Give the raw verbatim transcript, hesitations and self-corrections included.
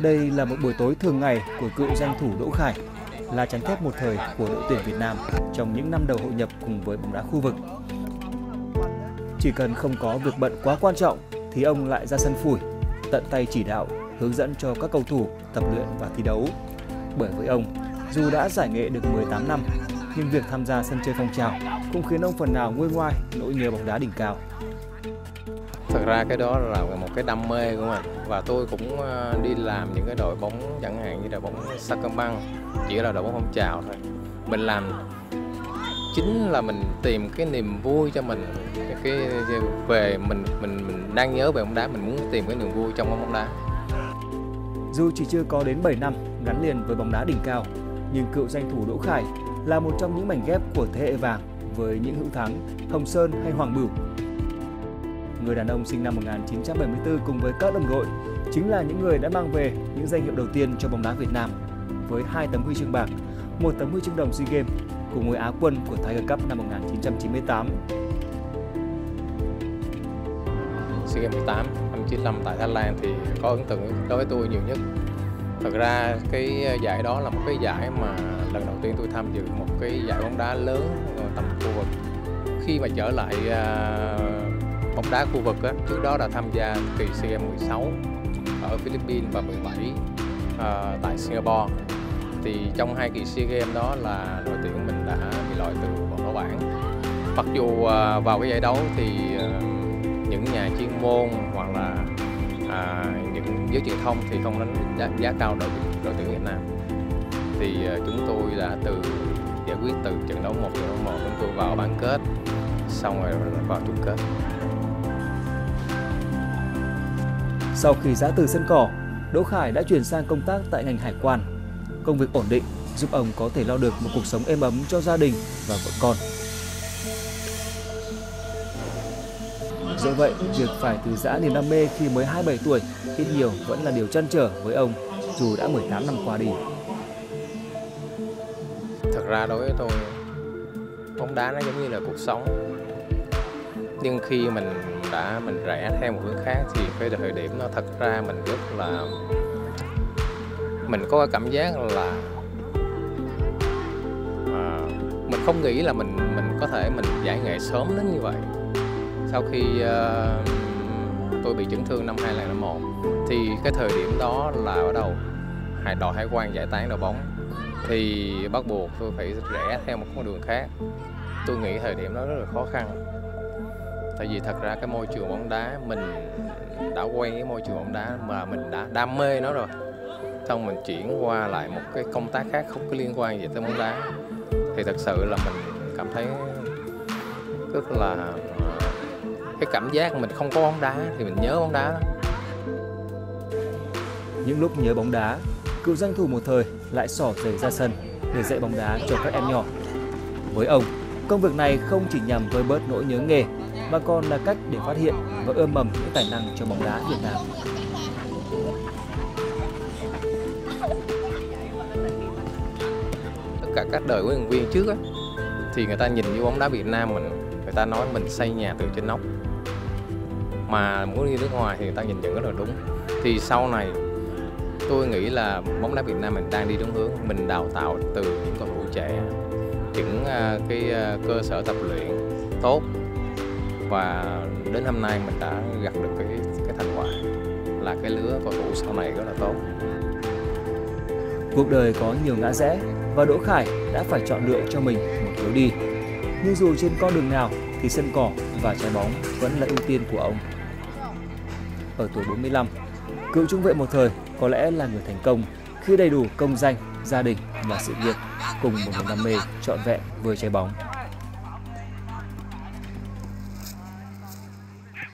Đây là một buổi tối thường ngày của cựu danh thủ Đỗ Khải, là chắn thép một thời của đội tuyển Việt Nam trong những năm đầu hội nhập cùng với bóng đá khu vực. Chỉ cần không có việc bận quá quan trọng thì ông lại ra sân phủi, tận tay chỉ đạo, hướng dẫn cho các cầu thủ tập luyện và thi đấu. Bởi với ông, dù đã giải nghệ được mười tám năm, nhưng việc tham gia sân chơi phong trào cũng khiến ông phần nào nguôi ngoai nỗi nhớ bóng đá đỉnh cao. Thật ra cái đó là một cái đam mê của mình, và tôi cũng đi làm những cái đội bóng chẳng hạn như là bóng Sacombank, chỉ là đội bóng phong trào thôi. Mình làm chính là mình tìm cái niềm vui cho mình, cái về mình mình mình đang nhớ về bóng đá, mình muốn tìm cái niềm vui trong bóng đá. Dù chỉ chưa có đến bảy năm gắn liền với bóng đá đỉnh cao, nhưng cựu danh thủ Đỗ Khải là một trong những mảnh ghép của thế hệ vàng với những Hữu Thắng, Hồng Sơn hay Hoàng Bửu. Người đàn ông sinh năm một nghìn chín trăm bảy mươi tư cùng với các đồng đội chính là những người đã mang về những danh hiệu đầu tiên cho bóng đá Việt Nam với hai tấm huy chương bạc, một tấm huy chương đồng SEA Games cùng ngôi Á quân của Tiger Cup năm một nghìn chín trăm chín mươi tám. SEA Games mười tám, năm chín mươi lăm tại Thái Lan thì có ấn tượng đối với tôi nhiều nhất. Thật ra cái giải đó là một cái giải mà lần đầu tiên tôi tham dự một cái giải bóng đá lớn tầm khu vực. Khi mà trở lại uh, bóng đá khu vực á, trước đó đã tham gia kỳ SEA Games mười sáu ở Philippines và mười bảy uh, tại Singapore. Thì trong hai kỳ SEA Games đó là đội tuyển mình đã bị loại từ vòng đấu bảng. Mặc dù uh, vào cái giải đấu thì uh, những nhà chuyên môn hoặc là à, những giới truyền thông thì không đánh giá, giá cao đội đội tuyển Việt Nam. Thì uh, chúng tôi đã từ giải quyết từ trận đấu một trận đấu một chúng tôi vào bán kết, xong rồi vào chung kết. Sau khi giã từ sân cỏ, Đỗ Khải đã chuyển sang công tác tại ngành hải quan. Công việc ổn định giúp ông có thể lo được một cuộc sống êm ấm cho gia đình và vợ con. Dẫu vậy, việc phải từ giã niềm đam mê khi mới hai mươi bảy tuổi ít nhiều vẫn là điều trăn trở với ông, dù đã mười tám năm qua đi. Thật ra đối với tôi, bóng đá nó giống như là cuộc sống. Nhưng khi mình đã mình rẽ theo một hướng khác thì cái thời điểm nó thật ra mình rất là mình có cái cảm giác là à, mình không nghĩ là mình mình có thể mình giải nghệ sớm đến như vậy. Sau khi uh, tôi bị chấn thương năm hai nghìn không trăm lẻ một thì cái thời điểm đó là bắt đầu hải đội hải quan giải tán đội bóng, thì bắt buộc tôi phải rẽ theo một con đường khác. Tôi nghĩ thời điểm đó rất là khó khăn, tại vì thật ra cái môi trường bóng đá mình đã quen với môi trường bóng đá mà mình đã đam mê nó rồi, xong mình chuyển qua lại một cái công tác khác không có liên quan gì tới bóng đá thì thật sự là mình cảm thấy rất là cái cảm giác mình không có bóng đá thì mình nhớ bóng đá lắm. Những lúc nhớ bóng đá, cựu danh thủ một thời lại xỏ giày ra sân để dạy bóng đá cho các em nhỏ. Với ông, công việc này không chỉ nhằm vơi bớt nỗi nhớ nghề mà còn là cách để phát hiện và ươm mầm những tài năng cho bóng đá Việt Nam. Tất cả các đời huấn luyện viên trước á, thì người ta nhìn như bóng đá Việt Nam mình, người ta nói mình xây nhà từ trên nóc. Mà muốn đi nước ngoài thì người ta nhìn nhận rất là đúng. Thì sau này tôi nghĩ là bóng đá Việt Nam mình đang đi đúng hướng. Mình đào tạo từ những cầu thủ trẻ, những cái cơ sở tập luyện tốt, và đến hôm nay mình đã gặt được cái cái thành quả là cái lứa cầu thủ sau này rất là tốt. Cuộc đời có nhiều ngã rẽ và Đỗ Khải đã phải chọn lựa cho mình một lối đi. Nhưng dù trên con đường nào thì sân cỏ và trái bóng vẫn là ưu tiên của ông. Ở tuổi bốn mươi lăm, cựu trung vệ một thời có lẽ là người thành công khi đầy đủ công danh, gia đình và sự nghiệp cùng một niềm đam mê trọn vẹn với trái bóng.